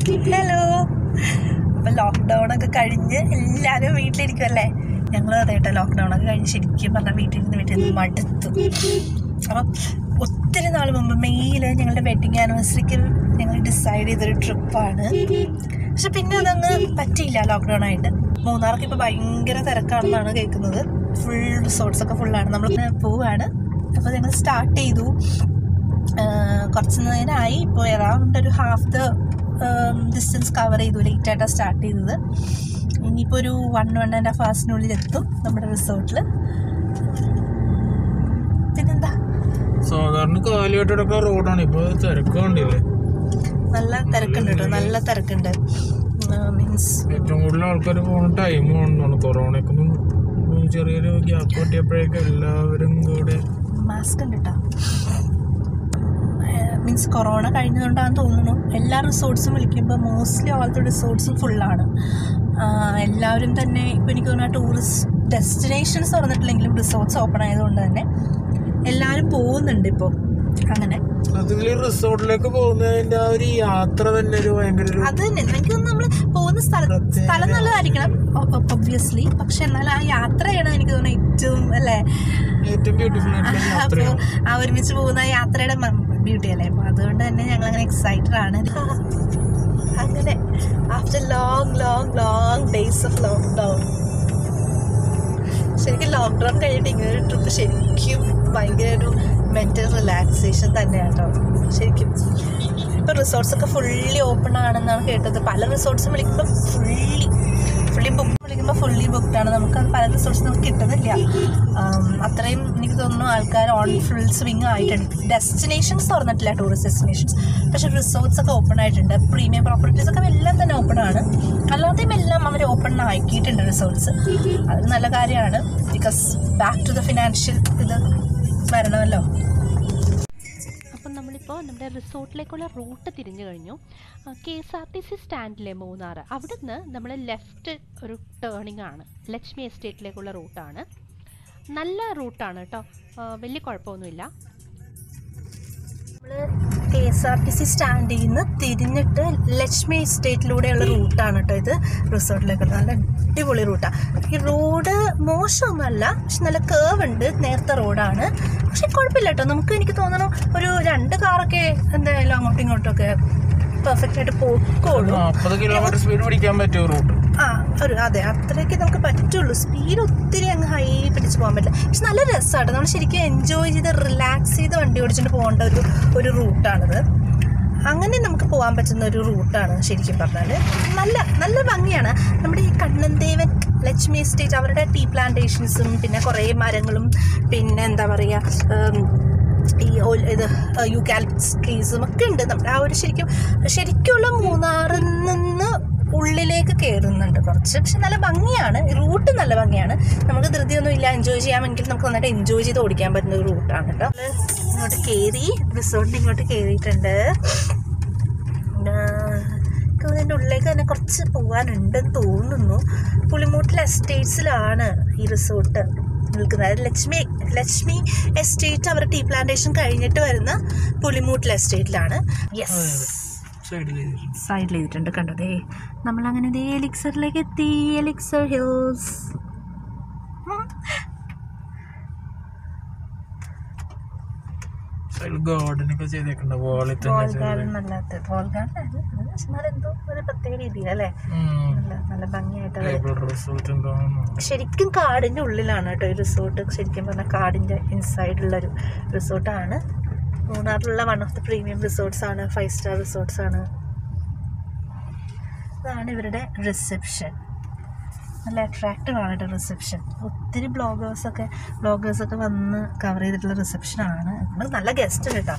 Hello. അപ്പം lockdown ഒക്കെ കഴിഞ്ഞ് എല്ലാവരും വീട്ടിലിരിക്കുമല്ലേ? ഞങ്ങളും അതെ കേട്ടോ, ലോക്ക്ഡൗൺ ഒക്കെ കഴിഞ്ഞ് ശരിക്കും പറഞ്ഞാൽ വീട്ടിൽ നിന്ന് മടുത്തു. അപ്പം ഒത്തിരി നാൾ മുമ്പ് മെയ്യിൽ ഞങ്ങളുടെ വെഡിങ് ആനിവേഴ്സറിക്ക് ഞങ്ങൾ ഡിസൈഡ് ചെയ്തൊരു ട്രിപ്പാണ്. പക്ഷെ പിന്നെ അതങ്ങ് പറ്റിയില്ല ലോക്ക്ഡൗൺ ആയിട്ട്. മൂന്നാർക്ക് ഇപ്പോൾ ഭയങ്കര തിരക്കാണെന്നാണ് കേൾക്കുന്നത്. ഫുൾ റിസോർട്ട്സൊക്കെ ഫുള്ളാണ്. നമ്മൾ പോവുകയാണ്. അപ്പോൾ ഞങ്ങൾ സ്റ്റാർട്ട് ചെയ്തു. കുറച്ച് നേരമായി. ഇപ്പോൾ അറൗണ്ട് ഒരു ഹാഫ് ദ ഡിസ്റ്റൻസ് കവർ ചെയ്തു. ലേറ്റായിട്ടാണ് സ്റ്റാർട്ട് ചെയ്തത്. ഇനിയിപ്പോൾ ഒരു 1.5 hours എത്തും നമ്മുടെ റിസോർട്ടിൽ. പിന്നെന്താ, സാധാരണ കാലിയായിട്ട് റോഡാണ്. ഇപ്പോൾ തിരക്കുണ്ടില്ലേ? നല്ല തിരക്കുണ്ട് കേട്ടോ, നല്ല തിരക്കുണ്ട്. മീൻസ് ഏറ്റവും കൂടുതൽ ആൾക്കാർ പോകുന്ന ടൈം ആണെന്നാണ്. കൊറോണക്കൊന്നും ചെറിയൊരു ഗ്യാപ്പ് കിട്ടിയപ്പോഴേക്കും എല്ലാവരും കൂടെ മാസ്ക് ഉണ്ട് കേട്ടോ. മീൻസ് കൊറോണ കഴിഞ്ഞതുകൊണ്ടാണെന്ന് തോന്നുന്നു എല്ലാ റിസോർട്ട്സും വിളിക്കുമ്പോൾ മോസ്റ്റ്ലി ഓൾത്തെ റിസോർട്ട്സും ഫുള്ളാണ്. എല്ലാവരും തന്നെ ഇപ്പോൾ എനിക്ക് തോന്നുന്നു ടൂറിസ്റ്റ് ഡെസ്റ്റിനേഷൻസ് തുറന്നിട്ടില്ലെങ്കിലും റിസോർട്ട്സ് ഓപ്പൺ ആയതുകൊണ്ട് തന്നെ എല്ലാവരും പോകുന്നുണ്ട് ഇപ്പോൾ. അങ്ങനെ റിസോർട്ടിലേക്ക് പോകുന്നതിന്റെ ആ ഒരു യാത്ര തന്നെ ഒരു ഭയങ്കര അത് തന്നെ എനിക്ക് തോന്നുന്നു. നമ്മൾ പോകുന്ന സ്ഥലം നല്ലതായിരിക്കണം ഒബ്വിയസ്ലി, പക്ഷെ എന്നാൽ ആ യാത്രയാണ് എനിക്ക് തോന്നുന്നു ഏറ്റവും അല്ലേ, ഏറ്റവും ബ്യൂട്ടിഫുൾ. അപ്പോൾ ആ ഒരുമിച്ച് പോകുന്ന ആ യാത്രയുടെ ബ്യൂട്ടി അല്ലേ. അപ്പോൾ അതുകൊണ്ട് തന്നെ ഞങ്ങൾ അങ്ങനെ എക്സൈറ്റഡ് ആണ്. അങ്ങനെ after long days of lockdown, ശരിക്കും ലോക്ക്ഡൗൺ കഴിഞ്ഞിട്ട് ഇങ്ങനൊരു ട്രിപ്പ് ശരിക്കും ഭയങ്കര ഒരു മെൻ്റൽ റിലാക്സേഷൻ തന്നെയാണ് കേട്ടോ. ശരിക്കും ഇപ്പോൾ റിസോർട്ട്സൊക്കെ ഫുള്ളി ഓപ്പൺ ആണെന്നാണ് കേട്ടത്. പല റിസോർട്ട്സും വിളിക്കുമ്പോൾ ഫുള്ളി ബുക്ക്ഡാണ്. നമുക്കത് പല റിസോർട്ട്സ് നമുക്ക് കിട്ടുന്നില്ല. അത്രയും എനിക്ക് തോന്നുന്നു ആൾക്കാർ ഓൺ ഫുൾ സ്വിങ് ആയിട്ടുണ്ട്. ഡെസ്റ്റിനേഷൻസ് തുറന്നിട്ടില്ല, ടൂറിസ്റ്റ് ഡെസ്റ്റിനേഷൻസ്, പക്ഷേ റിസോർട്ട്സ് ഒക്കെ ഓപ്പൺ ആയിട്ടുണ്ട്. പ്രീമിയം പ്രോപ്പർട്ടീസ് ഒക്കെ എല്ലാം തന്നെ ഓപ്പൺ ആണ്. അല്ലാതെയും എല്ലാം അവർ ഓപ്പൺ ആക്കിയിട്ടുണ്ട് റിസോർട്ട്സ്. അത് നല്ല കാര്യമാണ്. Because back to the financial ഇത് വരണമല്ലോ. അപ്പം നമ്മളിപ്പോൾ നമ്മുടെ റിസോർട്ടിലേക്കുള്ള റൂട്ട് തിരിഞ്ഞു കഴിഞ്ഞു. KSRTC സ്റ്റാൻഡിലെ മൂന്നാർ, അവിടുന്ന് നമ്മൾ ലെഫ്റ്റ് ഒരു ടേണിംഗ് ആണ്. ലക്ഷ്മി എസ്റ്റേറ്റിലേക്കുള്ള റൂട്ടാണ്. നല്ല റൂട്ടാണ് കേട്ടോ, വലിയ കുഴപ്പമൊന്നുമില്ല. നമ്മൾ KSRTC സ്റ്റാൻഡിൽ നിന്ന് തിരിഞ്ഞിട്ട് ലക്ഷ്മി എസ്റ്റേറ്റിലൂടെയുള്ള റൂട്ടാണ് കേട്ടോ ഇത് റിസോർട്ടിലേക്ക്. നല്ല അടിപൊളി റൂട്ടാണ്. ഈ റോഡ് മോശമൊന്നുമല്ല, പക്ഷെ നല്ല കേവ് ഉണ്ട്. നേരത്തെ റോഡാണ്, പക്ഷെ കുഴപ്പമില്ല കേട്ടോ. നമുക്ക് എനിക്ക് തോന്നണം ഒരു 2 കാറൊക്കെ എന്തായാലും അങ്ങോട്ടും ഇങ്ങോട്ടൊക്കെ പെർഫെക്റ്റ് ആയിട്ട് പോയിക്കോളൂ. 40 കിലോമീറ്റർ സ്പീഡ് പിടിക്കാൻ പറ്റിയ റൂട്ട്. അതെ, അത്രയൊക്കെ നമുക്ക് പറ്റുള്ളൂ. സ്പീഡ് ഒത്തിരി അങ്ങ് ഹൈ പിടിച്ച് പോകാൻ പറ്റില്ല. പക്ഷെ നല്ല രസമാണ്. നമ്മൾ ശരിക്കും എൻജോയ് ചെയ്ത് റിലാക്സ് ചെയ്ത് വണ്ടി ഓടിച്ചിട്ട് പോകേണ്ട ഒരു റൂട്ടാണിത്. അങ്ങനെ നമുക്ക് പോകാൻ പറ്റുന്ന ഒരു റൂട്ടാണ് ശരിക്കും പറഞ്ഞാൽ. നല്ല ഭംഗിയാണ്. നമ്മുടെ ഈ കണ്ണൻദേവൻ ലക്ഷ്മി എസ്റ്റേറ്റ്, അവരുടെ ടീ പ്ലാന്റേഷൻസും പിന്നെ കുറേ മരങ്ങളും പിന്നെ എന്താ പറയുക ഈ ഇത് യൂക്കാലിപ്റ്റസ് ട്രീസും ഒക്കെ ഉണ്ട്. നമ്മുടെ ആ ഒരു ശരിക്കുള്ള മൂന്നാറിൽ നിന്ന് ഉള്ളിലേക്ക് കയറുന്നുണ്ട് കുറച്ച്. പക്ഷെ നല്ല ഭംഗിയാണ്, റൂട്ട് നല്ല ഭംഗിയാണ്. നമുക്ക് ധൃതിയൊന്നും ഇല്ല, എൻജോയ് ചെയ്യാമെങ്കിൽ നമുക്ക് നന്നായിട്ട് എൻജോയ് ചെയ്ത് ഓടിക്കാൻ പറ്റുന്ന ഒരു റൂട്ടാണ് കേട്ടോ. ഇങ്ങോട്ട് കയറി റിസോർട്ടിൽ ഇങ്ങോട്ട് കയറിയിട്ടുണ്ട്. ഇതിൻ്റെ ഉള്ളിലേക്ക് തന്നെ കുറച്ച് പോകാനുണ്ടെന്ന് തോന്നുന്നു. പുളിമൂട്ടിൽ എസ്റ്റേറ്റ്സിലാണ് ഈ റിസോർട്ട് നിൽക്കുന്നത്. ലക്ഷ്മി എസ്റ്റേറ്റ് അവരുടെ ടീ പ്ലാന്റേഷൻ കഴിഞ്ഞിട്ട് വരുന്ന പുളിമൂട്ടിൽ എസ്റ്റേറ്റിലാണ്. യെസ്, സൈഡിൽ ചെയ്തിട്ടുണ്ട് കണ്ടതേ. നമ്മളങ്ങനെ ദേ എലിക്സറിലേക്ക് എത്തി. Elixir Hills. ഗാർഡനൊക്കെ ചെയ്തേക്കണ്ട. വോൾ ഗാർഡൻ അല്ലാത്ത വോൾ ഗാർഡൻ എന്തോ ഒരു പ്രത്യേക രീതിയിലല്ലേ, നല്ല ഭംഗിയായിട്ട്. ശരിക്കും കാടിന്റെ ഉള്ളിലാണ് കേട്ടോ ഈ റിസോർട്ട്. ശരിക്കും പറഞ്ഞാൽ കാടിന്റെ ഇൻസൈഡുള്ളൊരു റിസോർട്ടാണ്. മൂന്നാറിലുള്ള one of the premium resorts ആണ്. 5 star റിസോർട്ട്സ് ആണ്. ഇതാണ് ഇവരുടെ റിസപ്ഷൻ. നല്ല അട്രാക്റ്റീവ് ആണ് കേട്ടോ റിസപ്ഷൻ. ഒത്തിരി ബ്ലോഗേഴ്സൊക്കെ വന്ന് കവർ ചെയ്തിട്ടുള്ള റിസപ്ഷനാണ്. നല്ല ഗസ്റ്റ് കേട്ടോ.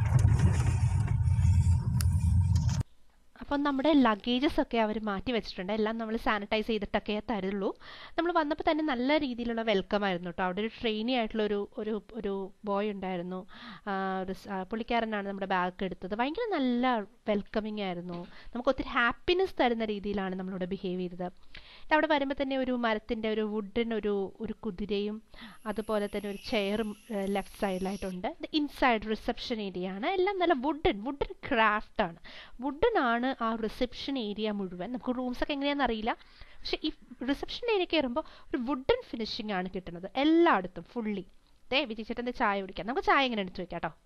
അപ്പം നമ്മുടെ ലഗേജസ് ഒക്കെ അവർ മാറ്റി വെച്ചിട്ടുണ്ട്. എല്ലാം നമ്മൾ സാനിറ്റൈസ് ചെയ്തിട്ടൊക്കെ തരുള്ളൂ. നമ്മൾ വന്നപ്പോൾ തന്നെ നല്ല രീതിയിലുള്ള വെൽക്കം ആയിരുന്നു കേട്ടോ. അവിടെ ഒരു ട്രെയിനി ആയിട്ടുള്ള ഒരു ബോയ് ഉണ്ടായിരുന്നു. പുള്ളിക്കാരനാണ് നമ്മുടെ ബാഗ് എടുത്തത്. ഭയങ്കര നല്ല വെൽക്കമിങ് ആയിരുന്നു. നമുക്ക് ഒത്തിരി ഹാപ്പിനെസ് തരുന്ന രീതിയിലാണ് നമ്മളിവിടെ ബിഹേവ് ചെയ്തത്. അവിടെ വരുമ്പോൾ തന്നെ ഒരു മരത്തിൻ്റെ ഒരു വുഡൻ ഒരു കുതിരയും അതുപോലെ തന്നെ ഒരു ചെയറും ലെഫ്റ്റ് സൈഡിലായിട്ടുണ്ട്. ഇത് ഇൻസൈഡ് റിസപ്ഷൻ ഏരിയ ആണ്. എല്ലാം നല്ല വുഡൻ ക്രാഫ്റ്റാണ്. വുഡനാണ് ആ റിസപ്ഷൻ ഏരിയ മുഴുവൻ. നമുക്ക് റൂംസൊക്കെ എങ്ങനെയാണെന്ന് അറിയില്ല, പക്ഷെ ഈ റിസപ്ഷൻ ഏരിയ കയറുമ്പോൾ ഒരു വുഡൻ ഫിനിഷിംഗ് ആണ് കിട്ടുന്നത് എല്ലായിടത്തും ഫുള്ളി. വിജയിച്ചേട്ടൻ്റെ ചായ കുടിക്കാം. നമുക്ക് ചായ എങ്ങനെ എടുത്ത് വെക്കാം കേട്ടോ.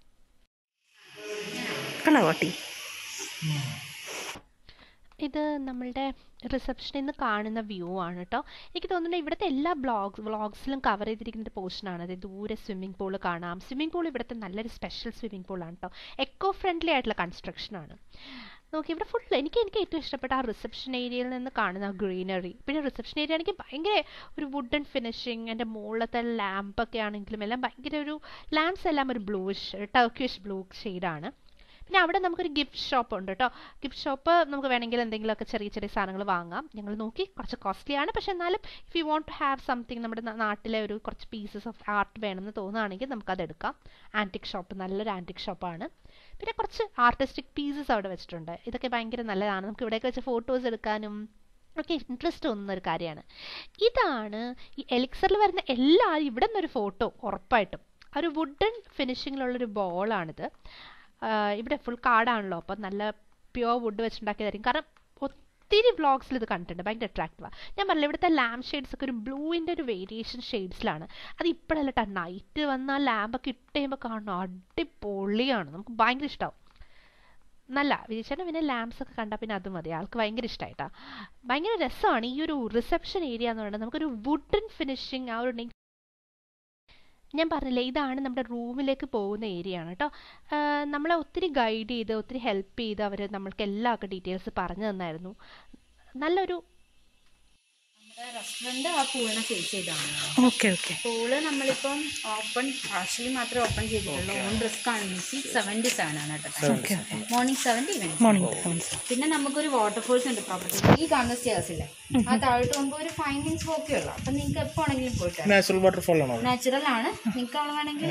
ഇത് നമ്മളുടെ റിസപ്ഷനിൽ നിന്ന് കാണുന്ന വ്യൂ ആണ് കേട്ടോ. എനിക്ക് തോന്നുന്നു ഇവിടുത്തെ എല്ലാ വ്ളോഗ്സിലും കവർ ചെയ്തിരിക്കുന്ന പോർഷനാണ്. അത് ദൂരെ സ്വിമ്മിംഗ് പൂൾ കാണാം. സ്വിമ്മിംഗ് പൂൾ ഇവിടുത്തെ നല്ലൊരു സ്പെഷ്യൽ സ്വിമ്മിംഗ് പൂളാണ് കേട്ടോ. എക്കോ ഫ്രണ്ട്ലി ആയിട്ടുള്ള കൺസ്ട്രക്ഷനാണ്. നോക്കി ഇവിടെ ഫുൾ എനിക്ക് ഏറ്റവും ഇഷ്ടപ്പെട്ട ആ റിസപ്ഷൻ ഏരിയയിൽ നിന്ന് കാണുന്ന ഗ്രീനറി. പിന്നെ റിസപ്ഷൻ ഏരിയ ആണെങ്കിൽ ഭയങ്കര ഒരു വുഡൻ ഫിനിഷിങ്. എൻ്റെ മുകളിലത്തെ ലാമ്പൊക്കെ ആണെങ്കിലും എല്ലാം ഭയങ്കര ഒരു ലാംപ്സ് എല്ലാം ഒരു ബ്ലൂയിഷ് ടർക്കിഷ് ബ്ലൂ ഷെയ്ഡാണ്. പിന്നെ അവിടെ നമുക്കൊരു ഗിഫ്റ്റ് ഷോപ്പ് ഉണ്ട് കേട്ടോ. ഗിഫ്റ്റ് ഷോപ്പ് നമുക്ക് വേണമെങ്കിൽ എന്തെങ്കിലുമൊക്കെ ചെറിയ സാധനങ്ങൾ വാങ്ങാം. ഞങ്ങൾ നോക്കി കുറച്ച് കോസ്റ്റ്ലി ആണ്, പക്ഷെ എന്നാലും if you want to have something നമ്മുടെ നാട്ടിലെ ഒരു കുറച്ച് പീസസ് ഓഫ് ആർട്ട് വേണമെന്ന് തോന്നുകയാണെങ്കിൽ നമുക്കത് എടുക്കാം. ആൻറ്റിക് ഷോപ്പ്, നല്ലൊരു ആൻറ്റിക് ഷോപ്പാണ്. പിന്നെ കുറച്ച് ആർട്ടിസ്റ്റിക് പീസസ് അവിടെ വെച്ചിട്ടുണ്ട്. ഇതൊക്കെ ഭയങ്കര നല്ലതാണ്. നമുക്ക് ഇവിടെയൊക്കെ വെച്ച് ഫോട്ടോസ് എടുക്കാനും ഒക്കെ ഇൻട്രസ്റ്റ് തോന്നുന്ന ഒരു കാര്യമാണ്. ഇതാണ് ഈ എലിക്സറിൽ വരുന്ന എല്ലാവരും ഇവിടെ നിന്നൊരു ഫോട്ടോ ഉറപ്പായിട്ടും. ഒരു വുഡൻ ഫിനിഷിങ്ങിലുള്ളൊരു ബോളാണിത്. ഇവിടെ ഫുൾ കാടാണല്ലോ, അപ്പം നല്ല പ്യുവർ വുഡ് വെച്ചുണ്ടാക്കിയതായിരിക്കും. കാരണം ഒത്തിരി വ്ളോഗ്സിൽ ഇത് കണ്ടിട്ടുണ്ട്, ഭയങ്കര അട്രാക്റ്റീവാണ്. ഞാൻ പറഞ്ഞില്ല ഇവിടുത്തെ ലാമ്പ് ഷെയ്ഡ്സ് ഒക്കെ ഒരു ബ്ലൂവിൻ്റെ ഒരു വേരിയേഷൻ ഷെയ്ഡ്സിലാണ്. അത് ഇപ്പോഴല്ല കേട്ടോ, നൈറ്റ് വന്നാൽ ലാമ്പൊക്കെ ഇട്ട് കഴിയുമ്പോൾ കാണണം അടിപൊളിയാണ്. നമുക്ക് ഭയങ്കര ഇഷ്ടമാവും. നല്ല വിജയിച്ചേട്ടൻ പിന്നെ ലാംപ്സ് ഒക്കെ കണ്ടാൽ പിന്നെ അത് മതി, ആൾക്ക് ഭയങ്കര ഇഷ്ടമായിട്ടാണ്. ഭയങ്കര രസമാണ് ഈ ഒരു റിസപ്ഷൻ ഏരിയ എന്ന് പറയുന്നത്. നമുക്കൊരു വുഡൻ ഫിനിഷിങ് ആ ഒരു ഞാൻ പറഞ്ഞില്ലേ ഇതാണ് നമ്മുടെ റൂമിലേക്ക് പോകുന്ന ഏരിയ ആണ് കേട്ടോ. നമ്മളെ ഒത്തിരി ഗൈഡ് ചെയ്ത് ഒത്തിരി ഹെൽപ്പ് ചെയ്ത് അവർ നമ്മൾക്ക് എല്ലാ ഡീറ്റെയിൽസ് പറഞ്ഞു തന്നായിരുന്നു. നല്ലൊരു റെസ്റ്റോറൻറ്റ് ആ പൂളിനെ ഫേസ് ചെയ്താണ്. ഓക്കെ പൂള് നമ്മളിപ്പം ഓപ്പൺ പാർഷ്യലി മാത്രമേ ഓപ്പൺ ചെയ്തിട്ടുള്ളൂ. ഓൺ റിസ്ക് ആണ്. 77 ആണ് കേട്ടോ. Morning 7 evening. പിന്നെ നമുക്കൊരു വാട്ടർഫോൾസ് ഉണ്ട് പ്രോപ്പർട്ടി. ഈ കാണുന്ന സ്റ്റേഴ്സ് ഇല്ലേ, ആ താഴോട്ട് പോകുമ്പോൾ ഒരു 5 minutes walk ഉള്ളൂ. അപ്പം നിങ്ങൾക്ക് എപ്പോൾ ആണെങ്കിലും പോയിട്ട് നാച്ചുറൽ വാട്ടർഫോൾ ആണോ? നാച്ചുറൽ ആണ്. നിങ്ങൾക്ക് വേണമെങ്കിൽ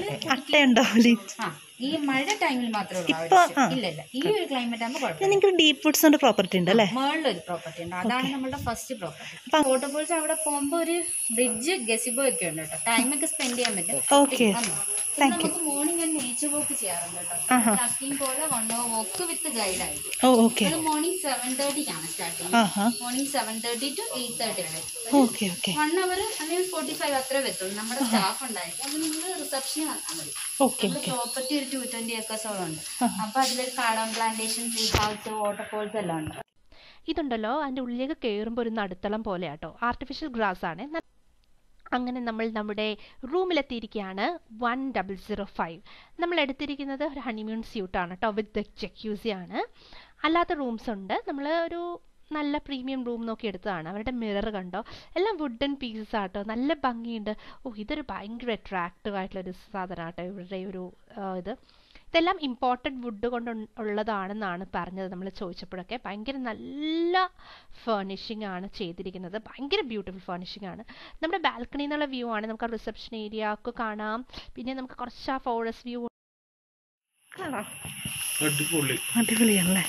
ഈ മഴ ടൈമിൽ മാത്രമേ ഉള്ളൂ. ഇല്ല ഈ ഒരു ക്ലൈമറ്റ് ആകുമ്പോൾ കുഴപ്പമില്ല. ഡീപ് വുഡ്സിന്റെ പ്രോപ്പർട്ടി ഉണ്ട് അല്ലേ? മേളിലൊരു പ്രോപ്പർട്ടി ഉണ്ട്, അതാണ് നമ്മുടെ ഫസ്റ്റ് പ്രോപ്പർട്ടി. വാട്ടർഫോൾസ് അവിടെ പോകുമ്പോൾ ഒരു ബ്രിഡ്ജ് ഗസിബോ ഒക്കെ ഉണ്ട് കേട്ടോ. ടൈമൊക്കെ സ്പെൻഡ് ചെയ്യാൻ പറ്റും. നമുക്ക് മോർണിംഗ് ആൻഡ് നേച്ചർ വോക്ക് ചെയ്യാറുണ്ട് കേട്ടോ. ട്രക്കിംഗ് പോലെ 1 hour walk വിത്ത് ഗൈഡ് ആയിരിക്കും. അത് മോർണിംഗ് 7:30 സ്റ്റാർട്ടിങ്. മോർണിംഗ് 7:30 to 8:30 വരെ 1 hour അല്ലെങ്കിൽ 45 അത്രേ വെത്തുള്ളൂ. നമ്മുടെ സ്റ്റാഫ് ഉണ്ടായിരിക്കും. അപ്പൊ നിങ്ങൾ റിസപ്ഷനിൽ വന്നാൽ മതി. പ്രോപ്പർട്ടി ഒരു 220 acres ഉണ്ട്. അപ്പൊ അതിലൊരു കാർഡോൺ പ്ലാന്റേഷൻ, ട്രീ ഹൗസ്, വാട്ടർഫോൾസ് എല്ലാം ഉണ്ട്. ഇതുണ്ടല്ലോ അതിൻ്റെ ഉള്ളിലേക്ക് കയറുമ്പോൾ ഒരു നടുത്തളം പോലെ കേട്ടോ. ആർട്ടിഫിഷ്യൽ ഗ്രാസ് ആണ്. അങ്ങനെ നമ്മൾ നമ്മുടെ റൂമിലെത്തിയിരിക്കുകയാണ്. 1005. നമ്മൾ എടുത്തിരിക്കുന്നത് ഒരു ഹണിമൂൺ സ്യൂട്ടാണ് കേട്ടോ, വിത്ത് ജക്യൂസി ആണ്. അല്ലാത്ത റൂംസ് ഉണ്ട്. നമ്മൾ ഒരു നല്ല പ്രീമിയം റൂം നോക്കി എടുത്തതാണ്. അവരുടെ മിറർ കണ്ടോ, എല്ലാം വുഡൻ പീസസ് ആട്ടോ, നല്ല ഭംഗിയുണ്ട്. ഇതൊരു ഭയങ്കര അട്രാക്റ്റീവ് ആയിട്ടുള്ളൊരു സാധനം ആട്ടോ ഇവരുടെ ഒരു ഇതെല്ലാം ഇമ്പോർട്ടഡ് വുഡ് കൊണ്ട് ഉള്ളതാണെന്നാണ് പറഞ്ഞത് നമ്മൾ ചോദിച്ചപ്പോഴൊക്കെ. ഭയങ്കര നല്ല ഫേർണിഷിംഗ് ആണ് ചെയ്തിരിക്കുന്നത്. ഭയങ്കര ബ്യൂട്ടിഫുൾ ഫേർണിഷിംഗ് ആണ്. നമ്മുടെ ബാൽക്കണിയിൽ നിന്നുള്ള വ്യൂ ആണ്. നമുക്ക് ആ റിസപ്ഷൻ ഏരിയ ഒക്കെ കാണാം. പിന്നെ നമുക്ക് കുറച്ച് ആ ഫോറസ്റ്റ് വ്യൂ അടിപൊളിയാണല്ലേ.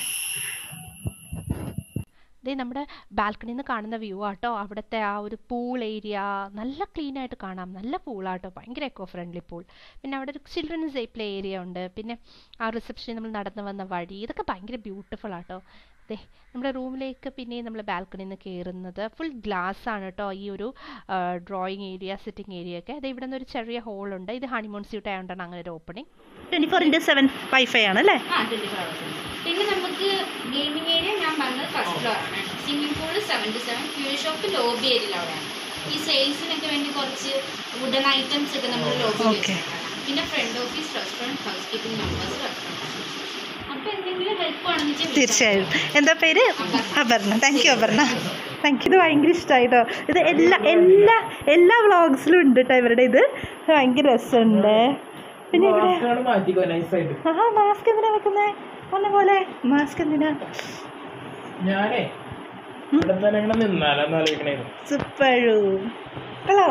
നമ്മുടെ ബാൽക്കണിയിൽ നിന്ന് കാണുന്ന വ്യൂ ആട്ടോ. അവിടുത്തെ ആ ഒരു പൂൾ ഏരിയ നല്ല ക്ലീൻ ആയിട്ട് കാണാം. നല്ല പൂളാട്ടോ, ഭയങ്കര എക്കോ ഫ്രണ്ട്ലി പൂൾ. പിന്നെ അവിടെ ഒരു ചിൽഡ്രൻസ് പ്ലേ ഏരിയ ഉണ്ട്. പിന്നെ ആ റിസപ്ഷനിൽ നമ്മൾ നടന്നു വന്ന വഴി ഇതൊക്കെ ഭയങ്കര ബ്യൂട്ടിഫുൾ ആട്ടോ. നമ്മുടെ റൂമിലേക്ക് പിന്നെ നമ്മൾ ബാൽക്കണിയിൽ നിന്ന് കയറുന്നത് ഫുൾ ഗ്ലാസ് ആണ് കേട്ടോ. ഈ ഒരു ഡ്രോയിങ് ഏരിയ, സിറ്റിംഗ് ഏരിയ ഒക്കെ. ഇവിടെ നിന്ന് ഒരു ചെറിയ ഹോളുണ്ട്. ഇത് ഹണിമൂൺ സ്യൂട്ട് ആയതുകൊണ്ടാണ് അങ്ങനെ ഒരു ഓപ്പണിംഗ്. 24/7 വൈഫൈ ആണല്ലേ? പിന്നെ നമുക്ക് ഗെയിമിംഗ് ഏരിയ ഞാൻ പറഞ്ഞത് ഫസ്റ്റ് ഫ്ലോർ ആണ്. Swimming pool 7 to 7. Fuel shop lobby ഏരിയയിലവിടെയാണ്. ഈ സെയിൽസിനൊക്കെ വേണ്ടി കുറച്ച് വുഡൻ ഐറ്റംസ് ഒക്കെ നമ്മൾ ലോബി വെച്ചിട്ടുണ്ട്. പിന്നെ front office, restaurant, house keeping numbers, restaurant. അപ്പോൾ എന്തെങ്കിലും ഹെൽപ്പ് ആണെന്ന് തീർച്ചയായും. എന്താ പേര്? Aparna. Thank you Aparna. Thank you. ഇത് ഭയങ്കര ഇഷ്ടമായിട്ടോ. ഇത് എല്ലാ വ്ളോഗ്സിലും ഉണ്ട് കേട്ടോ ഇവരുടെ. ഇത് ഭയങ്കര രസമുണ്ട്. പിന്നെ മാസ്ക് എന്തിനാ വെക്കുന്നേ? പറഞ്ഞ പോലെ മാസ്ക് എന്തിനാ? സൂപ്പറു. ഹലോ.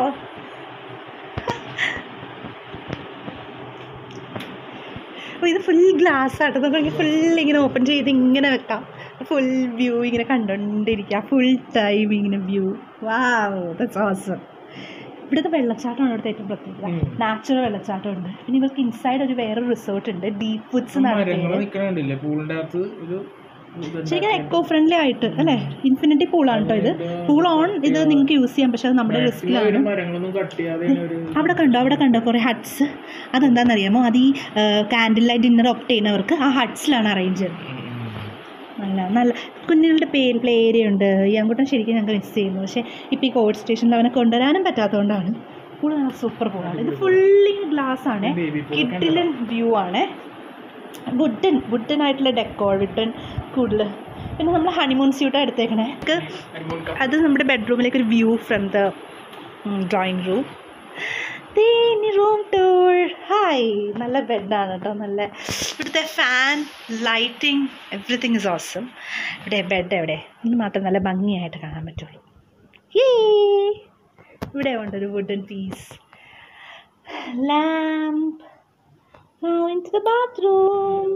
അപ്പോൾ ഇത് ഫുൾ ഗ്ലാസ് ആട്ടോ, നമുക്ക് ഫുൾ ഇങ്ങനെ ഓപ്പൺ ചെയ്ത് ഇങ്ങനെ വെക്കാം, ഫുൾ വ്യൂ ഇങ്ങനെ കണ്ടുകൊണ്ടിരിക്കുക, ഫുൾ ടൈം ഇങ്ങനെ വ്യൂ. Wow, that's awesome. ഇവിടുത്തെ വെള്ളച്ചാട്ടമാണ് ഇവിടുത്തെ ഏറ്റവും പ്രത്യേകത, നാച്ചുറൽ വെള്ളച്ചാട്ടം ഉണ്ട്. പിന്നെ ഇവർക്ക് ഇൻസൈഡ് ഒരു വേറൊരു റിസോർട്ട് ഉണ്ട്, ഡീപ് വുഡ്സ് എന്നാണ്. ശരിക്കും എക്കോ ഫ്രണ്ട്ലി ആയിട്ട് അല്ലേ, ഇൻഫിനിറ്റി പൂളാണ് കേട്ടോ ഇത്. പൂൾ ഓൺ ഇത് നിങ്ങൾക്ക് യൂസ് ചെയ്യാം, പക്ഷെ അത് നമ്മുടെ റിസ്കിലാണ്. അവിടെ കണ്ടോ കുറേ ഹട്ട്സ്. അതെന്താണെന്നറിയാമോ, അത് ഈ കാൻഡിൽ ലൈറ്റ് ഡിന്നർ ഓപ്റ്റ് ചെയ്യുന്നവർക്ക് ആ ഹട്ട്സിലാണ് അറേഞ്ച് ചെയ്യുന്നത്. നല്ല കുഞ്ഞുങ്ങളുടെ പ്ലേ ഏരിയ ഉണ്ട്. ഈ ആൺകുട്ടൻ ശരിക്കും ഞങ്ങൾക്ക് മിസ് ചെയ്യുന്നു, പക്ഷേ ഇപ്പോൾ ഈ കോവിഡ് സ്റ്റേഷനിൽ അവനെ കൊണ്ടുവരാനും പറ്റാത്തതുകൊണ്ടാണ്. പൂൾ നല്ല സൂപ്പർ പൂളാണ്. ഇത് ഫുള്ളി ഗ്ലാസ് ആണ്, കിഡിലൻ വ്യൂ ആണ്, വുഡൻ ആയിട്ടുള്ള ഡെക്കോർ, വുഡൻ കൂടുതൽ. പിന്നെ നമ്മൾ ഹണിമൂൺ സ്യൂട്ടാണ് എടുത്തേക്കണേ. അത് നമ്മുടെ ബെഡ്റൂമിലേക്ക് ഒരു view from the drawing room. ഇനി റൂം ടൂർ. ഹായ്, നല്ല ബെഡാണ് കേട്ടോ, നല്ല ഇവിടുത്തെ fan, lighting, everything is awesome. ഇവിടെ ബെഡ് എവിടെ ഇന്ന് മാത്രം നല്ല ഭംഗിയായിട്ട് കാണാൻ പറ്റുള്ളൂ. ഇവിടെ ഉണ്ടൊരു wooden piece, lamp. Now into the bathroom.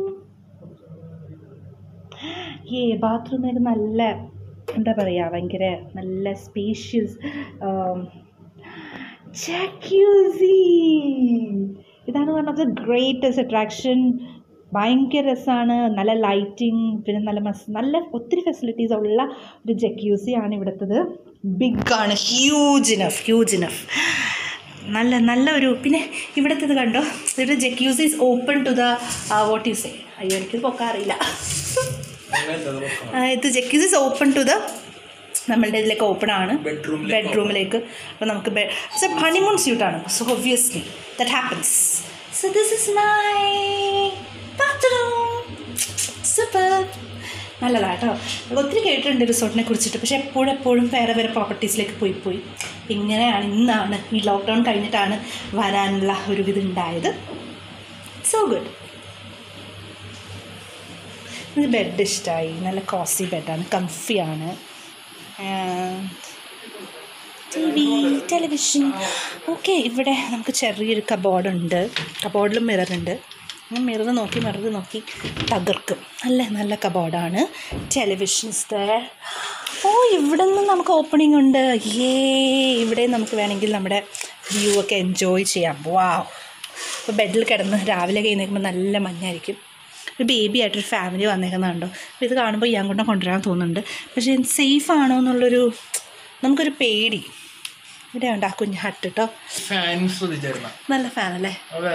ബാത്റൂമിലേക്ക് നല്ല എന്താ പറയുക, ഭയങ്കര നല്ല സ്പേഷ്യസ് ജക്യൂസി. ഇതാണ് one of the greatest attraction. ഭയങ്കര രസമാണ്, നല്ല ലൈറ്റിംഗ്, പിന്നെ നല്ല ഒത്തിരി ഫെസിലിറ്റീസ് ഉള്ള ഒരു ജക്യൂസിയാണ് ഇവിടുത്തത്. ബിഗാണ്, ഹ്യൂജ് ഇനഫ്. നല്ല ഒരു. പിന്നെ ഇവിടുത്തെ കണ്ടോ, ഇവിടെ jacuzzi is open to the what you say, അയ്യോ എനിക്കിത് പൊക്കാറില്ല. ഇത് jacuzzi is open to the നമ്മളുടെ ഇതിലേക്ക് ഓപ്പൺ ആണ്, ബെഡ്റൂമിലേക്ക്. അപ്പോൾ നമുക്ക് ഹണിമൂൺ സ്യൂട്ടാണ്, so obviously that happens. So this is my bathroom. Super, നല്ലതാട്ടോ. ഒത്തിരി കേട്ടിട്ടുണ്ട് റിസോർട്ടിനെ കുറിച്ചിട്ട്, പക്ഷേ എപ്പോഴും വേറെ പ്രോപ്പർട്ടീസിലേക്ക് പോയി ഇങ്ങനെയാണ്. ഇന്നാണ് ഈ ലോക്ക്ഡൗൺ കഴിഞ്ഞിട്ടാണ് വരാനുള്ള ഒരു ഇതുണ്ടായത്. So good. ഇത് ബെഡ് ഇഷ്ടമായി, നല്ല കോസി ബെഡാണ്, കംഫിയാണ്. ടെലിവിഷൻ. ഓക്കെ, ഇവിടെ നമുക്ക് ചെറിയൊരു കബോർഡുണ്ട്, കബോർഡിലും മിററുണ്ട്. ഞാൻ മിറർ നോക്കി തകർക്കും. നല്ല കബോർഡാണ്. Televisions there. ഇവിടെ നിന്ന് നമുക്ക് ഓപ്പണിംഗ് ഉണ്ട്. ഇവിടെ നമുക്ക് വേണമെങ്കിൽ നമ്മുടെ വ്യൂ ഒക്കെ എൻജോയ് ചെയ്യാം. വാവ്. അപ്പോൾ ബെഡിൽ കിടന്ന് രാവിലെ കഴിഞ്ഞേക്കുമ്പോൾ നല്ല മഞ്ഞായിരിക്കും. ഒരു ബേബി ആയിട്ടൊരു ഫാമിലി വന്നേക്കുന്നതുണ്ടോ. അപ്പോൾ ഇത് കാണുമ്പോൾ ഈ അങ്ങോട്ടും കൊണ്ടുവരാൻ തോന്നുന്നുണ്ട്, പക്ഷേ സേഫ് ആണോ എന്നുള്ളൊരു നമുക്കൊരു പേടി. ഇവിടെ ഉണ്ട് ആ കുഞ്ഞ് ഹട്ട് കേട്ടോ. നല്ല ഫാനല്ലേ.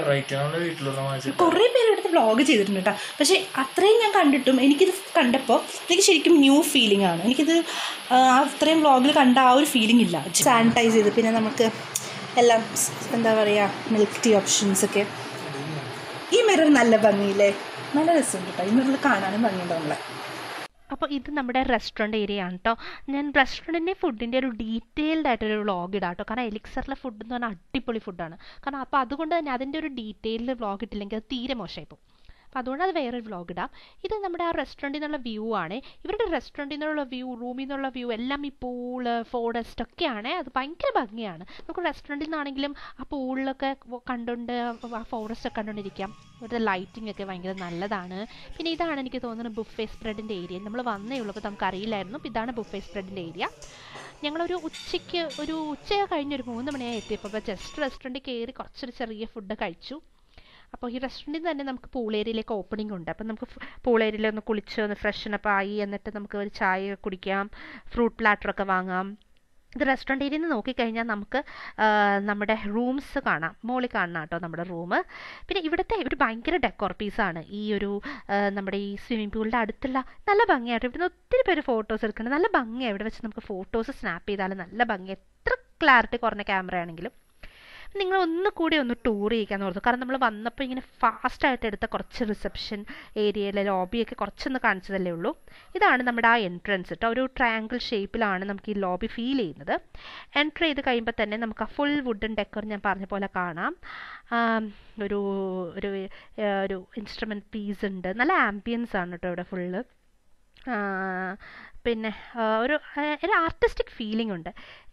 കുറേ പേര് എടുത്ത് വ്ളോഗ് ചെയ്തിട്ടുണ്ട് കേട്ടോ, പക്ഷേ അത്രയും ഞാൻ കണ്ടിട്ടും എനിക്കിത് കണ്ടപ്പോൾ എനിക്ക് ശരിക്കും ന്യൂ ഫീലിംഗ് ആണ്. എനിക്കിത് അത്രയും വ്ളോഗിൽ കണ്ട ആ ഒരു ഫീലിംഗ് ഇല്ല. സാനിറ്റൈസ് ചെയ്ത് പിന്നെ നമുക്ക് എല്ലാം എന്താ പറയുക, മിൽക്ക് ടീ ഓപ്ഷൻസൊക്കെ. ഈ മിറർ നല്ല ഭംഗിയില്ലേ, നല്ല രസമുണ്ട് കേട്ടോ. ഈ മിററിൽ കാണാനും ഭംഗിയുണ്ടോ നമ്മളെ. അപ്പോൾ ഇത് നമ്മുടെ റെസ്റ്റോറൻറ്റ് ഏരിയ ആണ് കേട്ടോ. ഞാൻ റെസ്റ്റോറൻറ്റിൻ്റെ ഫുഡിൻ്റെ ഒരു ഡീറ്റെയിൽഡ് ആയിട്ടൊരു വ്ളോഗ് ഇടാം കേട്ടോ. കാരണം എലിക്സറിലെ ഫുഡ് എന്ന് പറഞ്ഞാൽ അടിപൊളി ഫുഡാണ്. കാരണം അപ്പോൾ അതുകൊണ്ട് തന്നെ അതിൻ്റെ ഒരു ഡീറ്റെയിൽഡ് വ്ളോഗ് ഇട്ടില്ലെങ്കിൽ അത് തീരെ മോശമായി പോകും. അപ്പോൾ അതുകൊണ്ട് അത് വേറൊരു വ്ളോഗ് ഇടാം. ഇത് നമ്മുടെ ആ റെസ്റ്റോറൻറ്റിൽ നിന്നുള്ള വ്യൂ ആണ്. ഇവരുടെ റെസ്റ്റോറൻറ്റിൽ നിന്നുള്ള വ്യൂ, റൂമിൽ നിന്നുള്ള വ്യൂ എല്ലാം ഈ പൂള്, ഫോറസ്റ്റ് ഒക്കെയാണ്. അത് ഭയങ്കര ഭംഗിയാണ്. നമുക്ക് റെസ്റ്റോറൻറ്റിൽ നിന്നാണെങ്കിലും ആ പൂളിലൊക്കെ കണ്ടുകൊണ്ട് ആ ഫോറസ്റ്റ് ഒക്കെ കണ്ടുകൊണ്ടിരിക്കാം. ഇവിടുത്തെ ലൈറ്റിംഗ് ഒക്കെ ഭയങ്കര നല്ലതാണ്. പിന്നെ ഇതാണ് എനിക്ക് തോന്നുന്നത് ബുഫേ സ്പ്രെഡിൻ്റെ ഏരിയ. നമ്മൾ വന്നേ ഉള്ളൂ, അപ്പോൾ നമുക്ക് അറിയില്ലായിരുന്നു. അപ്പോൾ ഇതാണ് ബുഫേ സ്പ്രെഡിൻ്റെ ഏരിയ. ഞങ്ങളൊരു ഉച്ച കഴിഞ്ഞൊരു 3 മണിയായി എത്തിയപ്പോൾ അപ്പോൾ ജസ്റ്റ് റെസ്റ്റോറൻറ്റിൽ കയറി കുറച്ചൊരു ചെറിയ ഫുഡ് കഴിച്ചു. അപ്പോൾ ഈ റെസ്റ്റോറൻറ്റിൽ തന്നെ നമുക്ക് പൂൾ ഏരിയയിലേക്ക് ഓപ്പണിംഗ് ഉണ്ട്. അപ്പം നമുക്ക് പൂൾ ഏരിയയിൽ ഒന്ന് കുളിച്ച് ഒന്ന് ഫ്രഷനപ്പ് ആയി എന്നിട്ട് നമുക്ക് ഒരു ചായ കുടിക്കാം, ഫ്രൂട്ട് പ്ലാറ്ററൊക്കെ വാങ്ങാം. ഇത് റെസ്റ്റോറൻറ്റ് ഏരിയയിൽ നിന്ന് നോക്കിക്കഴിഞ്ഞാൽ നമുക്ക് നമ്മുടെ റൂംസ് കാണാം, മുകളിൽ കാണണം കേട്ടോ നമ്മുടെ റൂം. പിന്നെ ഇവിടുത്തെ ഒരു ഭയങ്കര ഡെക്കോർ പീസാണ് ഈ ഒരു നമ്മുടെ ഈ സ്വിമ്മിംഗ് പൂളിൻ്റെ അടുത്തുള്ള. നല്ല ഭംഗിയായിട്ട് ഇവിടുന്ന് ഒത്തിരി പേര് ഫോട്ടോസ് എടുക്കുന്നത്. നല്ല ഭംഗിയാണ് ഇവിടെ വെച്ച് നമുക്ക് ഫോട്ടോസ് സ്നാപ്പ് ചെയ്താൽ നല്ല ഭംഗിയാണ്, എത്ര ക്ലാരിറ്റി കുറഞ്ഞ ക്യാമറ ആണെങ്കിലും. നിങ്ങൾ ഒന്നുകൂടി ഒന്ന് ടൂർ ചെയ്യിക്കാന്ന് ഓർത്തു. കാരണം നമ്മൾ വന്നപ്പോൾ ഇങ്ങനെ ഫാസ്റ്റായിട്ട് എടുത്ത കുറച്ച് റിസപ്ഷൻ ഏരിയയിലെ ലോബിയൊക്കെ കുറച്ചൊന്ന് കാണിച്ചതല്ലേ ഉള്ളൂ. ഇതാണ് നമ്മുടെ ആ എൻട്രൻസ് കേട്ടോ. ഒരു ട്രയാങ്കിൾ ഷേപ്പിലാണ് നമുക്ക് ഈ ലോബി ഫീൽ ചെയ്യുന്നത്. എൻട്രി ചെയ്ത് കഴിയുമ്പോൾ തന്നെ നമുക്ക് ആ ഫുൾ വുഡൻ ഡെക്കർ ഞാൻ പറഞ്ഞ പോലെ കാണാം. ഒരു ഒരു ഒരു ഇൻസ്ട്രുമെൻറ്റ് പീസ് ഉണ്ട്. നല്ല ആംബിയൻസ് ആണ് കേട്ടോ ഇവിടെ ഫുള്ള്. പിന്നെ ഒരു ആർട്ടിസ്റ്റിക് ഫീലിംഗ് ഉണ്ട്.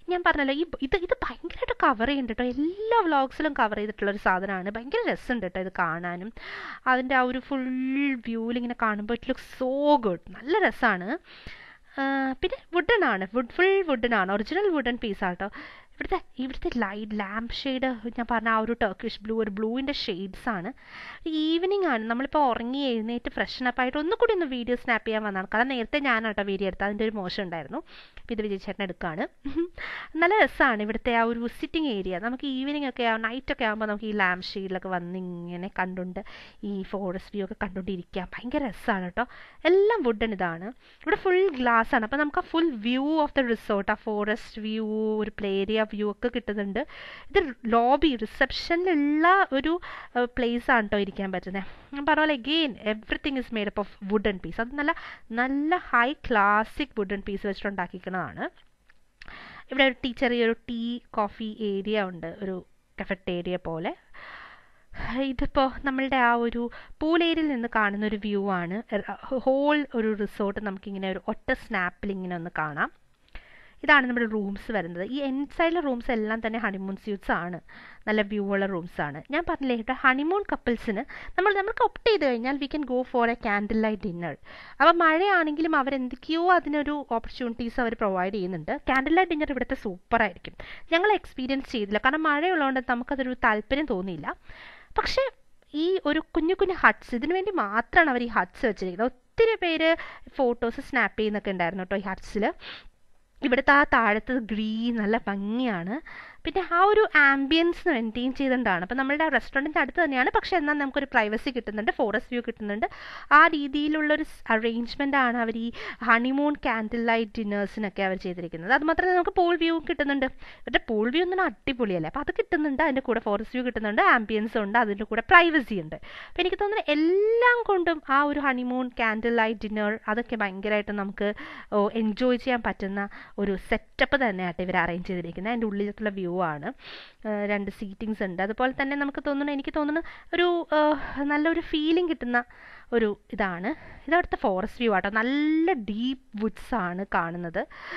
ഞാൻ പറഞ്ഞല്ലോ ഇത് ഭയങ്കരമായിട്ട് കവർ ചെയ്യുന്നുണ്ട് കേട്ടോ. എല്ലാ വ്ളോഗ്സിലും കവർ ചെയ്തിട്ടുള്ളൊരു സാധനമാണ്. ഭയങ്കര രസമുണ്ട് കേട്ടോ ഇത് കാണാനും. അതിൻ്റെ ആ ഒരു ഫുൾ വ്യൂവിൽ ഇങ്ങനെ കാണുമ്പോൾ ഇറ്റ് ലുക്ക് സോ ഗുഡ്. നല്ല രസമാണ്. പിന്നെ വുഡനാണ്, ഫുൾ വുഡനാണ്, ഒറിജിനൽ വുഡൻ പീസാണ് കേട്ടോ. ഇവിടുത്തെ ലൈറ്റ് ലാമ്പ് ഷെയ്ഡ് ഞാൻ പറഞ്ഞ ആ ഒരു ടർക്കിഷ് ബ്ലൂ, ഒരു ബ്ലൂവിൻ്റെ ഷെയ്ഡ്സാണ്. ഈവനിങ് ആണ്, നമ്മളിപ്പോൾ ഉറങ്ങി എഴുന്നേറ്റ് ഫ്രഷനപ്പായിട്ട് ഒന്നുകൂടി ഒന്ന് വീഡിയോ സ്നാപ്പ് ചെയ്യാൻ വന്നതാണ്. കാരണം നേരത്തെ ഞാനാട്ടോ വീഡിയോ എടുത്തത്, അതിൻ്റെ ഒരു മോശം ഉണ്ടായിരുന്നു. അപ്പോൾ ഇത് വിജയചേട്ടൻ എടുക്കുകയാണ്. നല്ല രസമാണ് ഇവിടുത്തെ ആ ഒരു സിറ്റിംഗ് ഏരിയ. നമുക്ക് ഈവനിങ് ഒക്കെ നൈറ്റൊക്കെ ആകുമ്പോൾ നമുക്ക് ഈ ലാമ്പ് ഷെയ്ഡിലൊക്കെ വന്ന് ഇങ്ങനെ കണ്ടുകൊണ്ട് ഈ ഫോറസ്റ്റ് വ്യൂ ഒക്കെ കണ്ടുകൊണ്ടിരിക്കാം. ഭയങ്കര രസമാണ് കേട്ടോ. എല്ലാം വുഡൻ ഇതാണ്. ഇവിടെ ഫുൾ ഗ്ലാസ് ആണ്. അപ്പോൾ നമുക്ക് ആ full view of the resort, ആ ഫോറസ്റ്റ് വ്യൂ, ഒരു പ്ലേ ഏരിയ വ്യൂ ഒക്കെ കിട്ടുന്നുണ്ട്. ഇത് ലോബി റിസപ്ഷനിലുള്ള ഒരു പ്ലേസ് ആണ് കേട്ടോ ഇരിക്കാൻ പറ്റുന്നത്. ഞാൻ പറഞ്ഞ പോലെ again everything is made up of wooden piece. അത് നല്ല ഹൈ ക്ലാസിക് വുഡൻ പീസ് വെച്ചിട്ടുണ്ടാക്കിക്കുന്നതാണ്. ഇവിടെ ഒരു ചെറിയൊരു ടീ കോഫി ഏരിയ ഉണ്ട്, ഒരു കഫറ്റേരിയ പോലെ. ഇതിപ്പോൾ നമ്മളുടെ ആ ഒരു പൂൾ ഏരിയയിൽ നിന്ന് കാണുന്ന ഒരു വ്യൂ ആണ്. ഹോൾ ഒരു റിസോർട്ട് നമുക്കിങ്ങനെ ഒരു ഒറ്റ സ്നാപ്പിൽ ഇങ്ങനെ ഒന്ന് കാണാം. ഇതാണ് നമ്മുടെ റൂംസ് വരുന്നത്. ഈ ഇൻസൈഡിലെ റൂംസ് എല്ലാം തന്നെ ഹണിമൂൺ സ്യൂട്ട്സ് ആണ്. നല്ല വ്യൂ ഉള്ള റൂംസാണ്. ഞാൻ പറഞ്ഞില്ലേ ഇവിടെ ഹണിമൂൺ കപ്പിൾസിന് നമുക്ക് ഒപ്റ്റ് ചെയ്ത് കഴിഞ്ഞാൽ we can go for a candle light dinner. അപ്പോൾ മഴയാണെങ്കിലും അവരെന്തൊക്കെയോ അതിനൊരു ഓപ്പർച്യൂണിറ്റീസ് അവർ പ്രൊവൈഡ് ചെയ്യുന്നുണ്ട്. ക്യാൻഡിൽ ലൈറ്റ് ഡിന്നർ ഇവിടുത്തെ സൂപ്പറായിരിക്കും. ഞങ്ങൾ എക്സ്പീരിയൻസ് ചെയ്തില്ല, കാരണം മഴയുള്ളതുകൊണ്ട് നമുക്കതൊരു താല്പര്യം തോന്നിയില്ല. പക്ഷേ ഈ ഒരു കുഞ്ഞു കുഞ്ഞു ഹട്ട്സ്, ഇതിനു വേണ്ടി മാത്രമാണ് അവർ ഈ ഹട്ട്സ് വെച്ചിരിക്കുന്നത്. ഒത്തിരി പേര് ഫോട്ടോസ് സ്നാപ്പ് ചെയ്യുന്നൊക്കെ ഉണ്ടായിരുന്നു കേട്ടോ ഈ ഹട്ട്സിൽ. ഇവിടുത്തെ ആ താഴത്ത് ഗ്രീൻ നല്ല ഭംഗിയാണ്. പിന്നെ ആ ഒരു ആംബിയൻസ് മെയിൻറ്റെയിൻ ചെയ്തുകൊണ്ടാണ്. അപ്പോൾ നമ്മളുടെ റെസ്റ്റോറൻറ്റിൻ്റെ അടുത്ത് തന്നെയാണ്, പക്ഷേ എന്നാൽ നമുക്കൊരു പ്രൈവസി കിട്ടുന്നുണ്ട്, ഫോറസ്റ്റ് വ്യൂ കിട്ടുന്നുണ്ട്. ആ രീതിയിലുള്ളൊരു അറേഞ്ച്മെൻ്റ് ആണ് അവർ ഈ ഹണിമൂൺ ക്യാൻഡിൽ ലൈറ്റ് ഡിന്നേഴ്സിനൊക്കെ അവർ ചെയ്തിരിക്കുന്നത്. അത് മാത്രമല്ല നമുക്ക് പൂൾ വ്യൂ കിട്ടുന്നുണ്ട്. ഇവരുടെ പൂൾ വ്യൂ എന്ന് പറഞ്ഞാൽ അടിപൊളിയല്ലേ. അപ്പോൾ അത് കിട്ടുന്നുണ്ട്, അതിൻ്റെ കൂടെ ഫോറസ്റ്റ് വ്യൂ കിട്ടുന്നുണ്ട്, ആംബിയൻസ് ഉണ്ട്, അതിൻ്റെ കൂടെ പ്രൈവസി ഉണ്ട്. അപ്പോൾ എനിക്ക് തോന്നുന്നത് എല്ലാം കൊണ്ടും ആ ഒരു ഹണിമൂൺ ക്യാൻഡിൽ ലൈറ്റ് ഡിന്നർ അതൊക്കെ ഭയങ്കരമായിട്ട് നമുക്ക് എൻജോയ് ചെയ്യാൻ പറ്റുന്ന ഒരു സെറ്റപ്പ് തന്നെയായിട്ട് ഇവർ അറേഞ്ച് ചെയ്തിരിക്കുന്നത്. അതിൻ്റെ ഉള്ളിലുള്ള വ്യൂ ആണ്. 2 സീറ്റിങ്സ് ഉണ്ട്. അതുപോലെ തന്നെ എനിക്ക് തോന്നുന്നു ഒരു നല്ലൊരു ഫീലിംഗ് കിട്ടുന്ന ഒരു ഇതാണ്. ഇതവിടുത്തെ ഫോറസ്റ്റ് വ്യൂ ആട്ടോ. നല്ല ഡീപ്പ് വുഡ്സ് ആണ് കാണുന്നത്.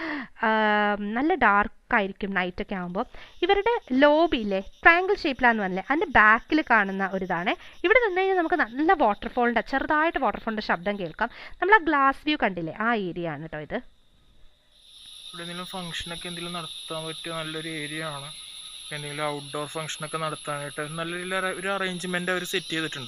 നല്ല ഡാർക്കായിരിക്കും നൈറ്റൊക്കെ ആകുമ്പോൾ. ഇവരുടെ ലോബിയില്ലേ ട്രയാങ്കിൾ ഷേപ്പിലാന്ന് പറഞ്ഞില്ലേ, അതിൻ്റെ ബാക്കിൽ കാണുന്ന ഒരിതാണ്. ഇവിടെ നിന്ന് കഴിഞ്ഞാൽ നമുക്ക് നല്ല വാട്ടർഫോളിൻ്റെ ചെറുതായിട്ട് വാട്ടർഫോളിൻ്റെ ശബ്ദം കേൾക്കാം. നമ്മൾ ആ ഗ്ലാസ് വ്യൂ കണ്ടില്ലേ, ആ ഏരിയ ആണ് കേട്ടോ ഇത്. ഇവിടെ എന്തെങ്കിലും ഫംഗ്ഷനൊക്കെ എന്തെങ്കിലും നടത്താൻ പറ്റിയ നല്ലൊരു ഏരിയ ആണ്. എന്തെങ്കിലും ഔട്ട്ഡോർ ഫംഗ്ഷനൊക്കെ നടത്താനായിട്ട് നല്ലൊരു അറേഞ്ച്മെന്റ് അവർ സെറ്റ് ചെയ്തിട്ടുണ്ട്.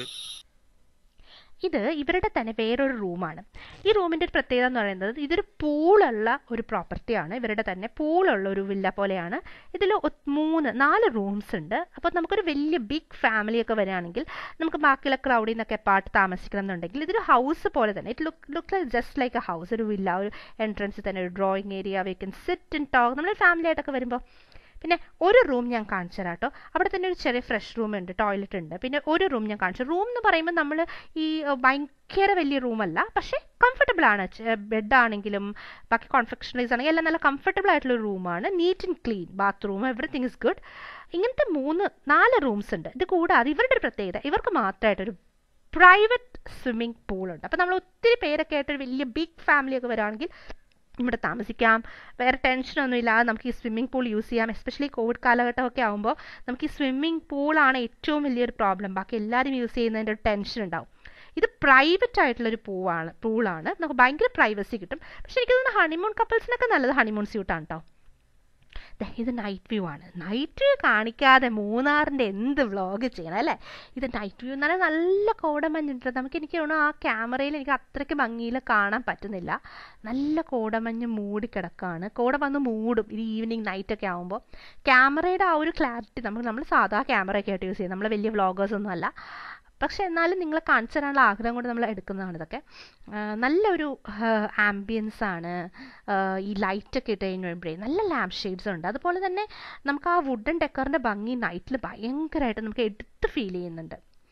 ഇത് ഇവരുടെ തന്നെ വേറൊരു റൂമാണ്. ഈ റൂമിൻ്റെ ഒരു പ്രത്യേകത എന്ന് പറയുന്നത് ഇതൊരു പൂളുള്ള ഒരു പ്രോപ്പർട്ടിയാണ്. ഇവരുടെ തന്നെ പൂളുള്ള ഒരു വില്ല പോലെയാണ്. ഇതിൽ 4 റൂംസ് ഉണ്ട്. അപ്പോൾ നമുക്കൊരു വലിയ ബിഗ് ഫാമിലിയൊക്കെ വരികയാണെങ്കിൽ നമുക്ക് ബാക്കിയുള്ള ക്രൗഡിൽ നിന്നൊക്കെ പാട്ട് താമസിക്കണം എന്നുണ്ടെങ്കിൽ ഇതൊരു ഹൗസ് പോലെ തന്നെ, it look like just like a house. ഒരു വില്ല, ഒരു എൻട്രൻസിൽ തന്നെ ഒരു drawing area, we can sit and talk. നമ്മൾ ഫാമിലി ആയിട്ടൊക്കെ വരുമ്പോൾ. പിന്നെ ഒരു റൂം ഞാൻ കാണിച്ചു തരാം കേട്ടോ. അവിടെ തന്നെ ഒരു ചെറിയ ഫ്രഷ് റൂം ഉണ്ട്, ടോയ്ലറ്റ് ഉണ്ട്. പിന്നെ ഒരു റൂം ഞാൻ കാണിച്ചു. റൂം എന്ന് പറയുമ്പോൾ നമ്മൾ ഈ ഭയങ്കര വലിയ റൂമല്ല, പക്ഷേ കംഫർട്ടബിൾ ആണ്. ബെഡാണെങ്കിലും ബാക്കി കോൺഫെക്ഷണറീസ് ആണെങ്കിലും എല്ലാം നല്ല കംഫർട്ടബിൾ ആയിട്ടുള്ള റൂമാണ്. Neat and clean bathroom, everything is good. ഇങ്ങനത്തെ 4 റൂംസ് ഉണ്ട്. ഇത് കൂടാതെ ഇവരുടെ ഒരു പ്രത്യേകത, ഇവർക്ക് മാത്രമായിട്ടൊരു പ്രൈവറ്റ് സ്വിമ്മിംഗ് പൂളുണ്ട്. അപ്പോൾ നമ്മൾ ഒത്തിരി പേരൊക്കെ ആയിട്ടൊരു വലിയ ബിഗ് ഫാമിലിയൊക്കെ വരികയാണെങ്കിൽ ഇവിടെ താമസിക്കാം. വേറെ ടെൻഷനൊന്നും ഇല്ലാതെ നമുക്ക് ഈ സ്വിമ്മിംഗ് പൂൾ യൂസ് ചെയ്യാം. എസ്പെഷ്യലി കോവിഡ് കാലഘട്ടമൊക്കെ ആകുമ്പോൾ നമുക്ക് ഈ സ്വിമ്മിംഗ് പൂളാണ് ഏറ്റവും വലിയൊരു പ്രോബ്ലം. ബാക്കി എല്ലാവരും യൂസ് ചെയ്യുന്നതിൻ്റെ ഒരു ടെൻഷൻ ഉണ്ടാവും. ഇത് പ്രൈവറ്റ് ആയിട്ടുള്ളൊരു പൂളാണ്. നമുക്ക് ഭയങ്കര പ്രൈവസി കിട്ടും. പക്ഷെ എനിക്ക് തോന്നുന്നു ഹണിമൂൺ കപ്പിൾസിനൊക്കെ നല്ലത് ഹണിമൂൺ സ്യൂട്ടാണ് കേട്ടോ. ഇത് നൈറ്റ് വ്യൂ ആണ്. നൈറ്റ് വ്യൂ കാണിക്കാതെ മൂന്നാറിൻ്റെ എന്ത് വ്ളോഗ് ചെയ്യണം അല്ലേ. ഇത് നൈറ്റ് വ്യൂ എന്ന് പറഞ്ഞാൽ നല്ല കോടമഞ്ഞിട്ട് എനിക്ക് തോന്നുന്നു ആ ക്യാമറയിൽ എനിക്ക് അത്രയ്ക്ക് ഭംഗിയിൽ കാണാൻ പറ്റുന്നില്ല. നല്ല കോടമഞ്ഞ് മൂടിക്കിടക്കാണ്. കോട വന്ന് മൂടും ഈ ഈവനിങ് നൈറ്റൊക്കെ ആകുമ്പോൾ. ക്യാമറയുടെ ആ ഒരു ക്ലാരിറ്റി നമ്മൾ സാധാ ക്യാമറയൊക്കെ ആയിട്ട് യൂസ് ചെയ്യും. നമ്മൾ വലിയ വ്ളോഗേഴ്സൊന്നും അല്ല. പക്ഷെ എന്നാലും നിങ്ങളെ കാണിച്ചു തരാനുള്ള ആഗ്രഹം കൊണ്ട് നമ്മൾ എടുക്കുന്നതാണ് ഇതൊക്കെ. നല്ലൊരു ആംബിയൻസ് ആണ്. ഈ ലൈറ്റൊക്കെ ഇട്ട് കഴിയുമ്പോഴേ നല്ല ലാമ്പ് ഷെയ്ഡ്സ് ഉണ്ട്. അതുപോലെ തന്നെ നമുക്ക് ആ വുഡൻ ഡെക്കറിൻ്റെ ഭംഗി നൈറ്റിൽ ഭയങ്കരമായിട്ട് നമുക്ക് എടുത്ത് ഫീൽ ചെയ്യുന്നുണ്ട്.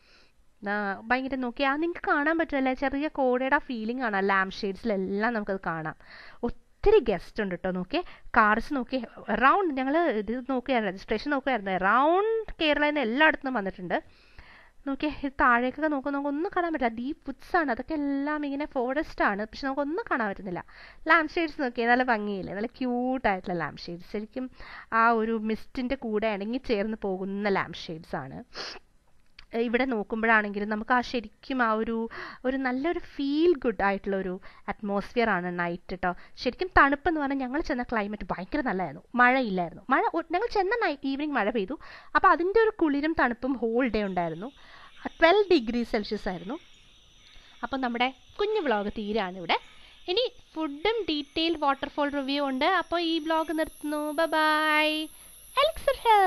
ഭയങ്കര നോക്കിയാൽ നിങ്ങൾക്ക് കാണാൻ പറ്റുമല്ലേ, ചെറിയ കോടയുടെ ആ ഫീലിംഗ് ആണ്. ലാമ്പ് ഷെയ്ഡ്സിലെല്ലാം നമുക്കത് കാണാം. ഒത്തിരി ഗസ്റ്റ് ഉണ്ട് കേട്ടോ. നോക്കിയേ കാർസ് നോക്കി അറൗണ്ട്. ഞങ്ങൾ ഇത് നോക്കിയായിരുന്നു, രജിസ്ട്രേഷൻ നോക്കിയായിരുന്നു. അറൗണ്ട് കേരളയിൽ നിന്ന് എല്ലായിടത്തും വന്നിട്ടുണ്ട്. നോക്കിയാൽ താഴേക്കൊക്കെ നമുക്ക് ഒന്നും കാണാൻ പറ്റില്ല. ഡീപ്പ് വുഡ്സ് ആണ്, അതൊക്കെ എല്ലാം ഇങ്ങനെ ഫോറസ്റ്റ് ആണ്, പക്ഷെ നമുക്കൊന്നും കാണാൻ പറ്റുന്നില്ല. ലാംപ് ഷെയ്ഡ്സ് നോക്കിയാൽ നല്ല ഭംഗിയില്ലേ, നല്ല ക്യൂട്ടായിട്ടുള്ള ലാംപ് ഷെയ്ഡ്സ്. ശരിക്കും ആ ഒരു മിസ്റ്റിൻ്റെ കൂടെ ഇണങ്ങി ചേർന്ന് പോകുന്ന ലാംപ് ഷെയ്ഡ്സ് ആണ്. ഇവിടെ നോക്കുമ്പോഴാണെങ്കിലും നമുക്ക് ആ ശരിക്കും ആ ഒരു നല്ലൊരു ഫീൽ ഗുഡ് ആയിട്ടുള്ളൊരു അറ്റ്മോസ്ഫിയർ ആണ് നൈറ്റ് കേട്ടോ. ശരിക്കും തണുപ്പെന്ന് പറഞ്ഞാൽ ഞങ്ങൾ ചെന്ന ക്ലൈമറ്റ് ഭയങ്കര നല്ലതായിരുന്നു. മഴയില്ലായിരുന്നു. ഞങ്ങൾ ചെന്ന ഈവനിങ് മഴ പെയ്തു. അപ്പോൾ അതിൻ്റെ ഒരു കുളിരും തണുപ്പും ഹോൾ ഡേ ഉണ്ടായിരുന്നു. 12 ഡിഗ്രി സെൽഷ്യസ് ആയിരുന്നു. അപ്പം നമ്മുടെ കുഞ്ഞു വ്ളോഗ് തീരാണ് ഇവിടെ. ഇനി ഫുഡും ഡീറ്റെയിൽ വാട്ടർഫോൾ റിവ്യൂ ഉണ്ട്. അപ്പോൾ ഈ വ്ളോഗ് നിർത്തുന്നു. ബൈ. എലിക്സിർ